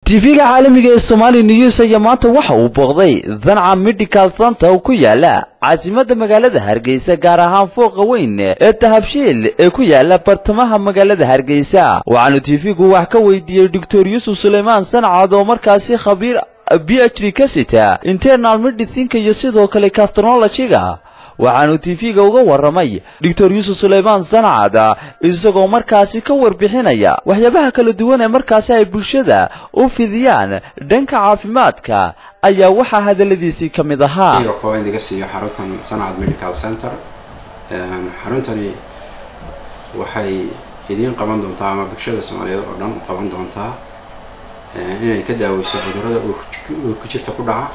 TV-ga caalamiga ee Somali News ayaa maanta waxa uu booqday Zanca Medical Center oo ku yaala caasimadda magaalada Hargeysa gaar ahaan fooqa weyn ee Dahabshiil ee ku yaala bartamaha magaalada Hargeysa. Waxaanu TV-gu wax ka weydiiyay Dr. Yusuf Suleymaan Sancad oo markaasi khabiir PhD ka sita internal medicine iyo sidoo kale cardiology-ga. waxaanu TV-ga uga waramay Dr. Yusuf Suleymaan Sancad isagoo markaasi ka warbixinaya waxyaabaha kala duwan ee markaasi ay bulshada u fidiyaan dhanka caafimaadka ayaa waxa hadaladiisii kamid ahaa indiga siiyo xaruntan Sancad Medical Center. xaruntani waxay idin qaban doontaa ama bulshada Soomaaliyeed oo dhan qaban doontaa inay ka daaweyso cudurrada ku jirta ku dhaca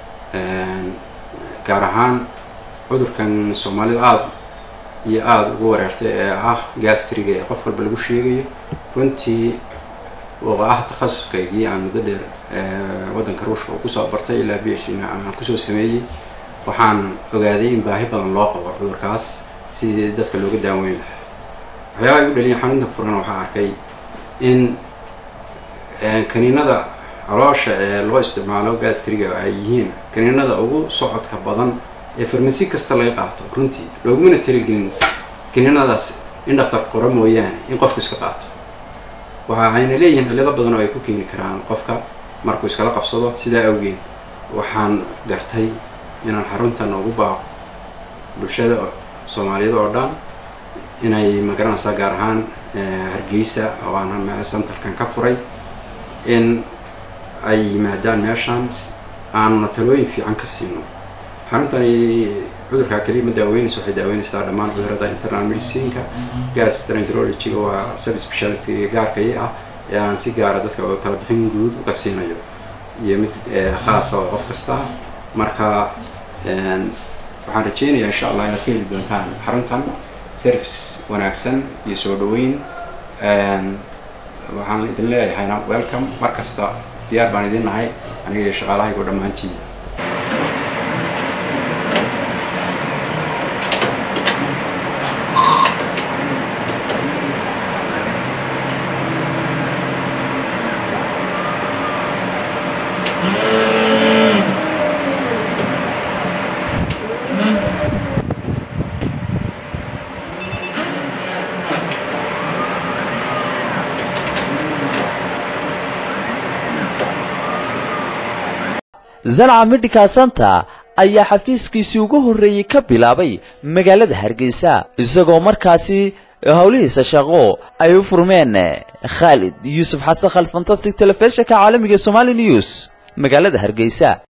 gaar ahaan cudurkan Soomaalida aad ugu wareertay ee gastriga ee qof walba lagu sheegayo runtii waa takhasuskaygii aan muddo dheer wadanka Ruushka ku soo bartay ilaa PhD aan ku soo sameeyay. waxaan ogaaday in baahi badan loo qabo cudurkaas sidii dadka looga daaweyn lahaa. waxyaalaha ugu dhaliyay xanuunta furan waxaan arkay in kaniinada caloosha ee loo isticmaalo gastriga ay yihiin kaniinada ugu socodka badan ee farmasi kasta laga qaato runtii looguna tirigelin kaniinadaas in dhakhtar qoro mooyaane in qofku iska qaato. waxa ayna leeyihiin cillado badan oo ay ku keeni karaan qofka markuu iskala qabsado. sidaa awgeed waxaan gartay inaan xaruntan ugu baaqo bulshada Soomaaliyeed oo dhan inay magaranaysaa gaar ahaan Hargeysa oo aan centerkan ka furay in ay yimaadaan meeshaan aan talooyin fiican ka siino. xaruntani cudurka kaliya ma daaweynayso, waxay daaweynaysaa dhammaan cudurrada internal medicine-ka. gastroenterology waa subspecialty gaarka ah ee aan si gaar ah dadka tala bixin guud uga siinayo iyo mid khaas ah qof kasta. marka waxaan rajeynayaa insha Allah inaad ka heli doontaan xaruntan service wanaagsan iyo soo dhaweyn. waxaan idin leeyahay welcome mar kasta diyaar baan idin nahay aniga iyo shaqaalahayga dhammaantiin. Zanca Medical Center ayaa xafiiskiisii ugu horeeyay ka bilaabay magaalada Hargeysa isagoo markaasi hawlihiisa shaqo ay u furmeen. Khalid Yusuf Xasan, Fantastic Television-ka caalamiga Somali News magaalada Hargeysa.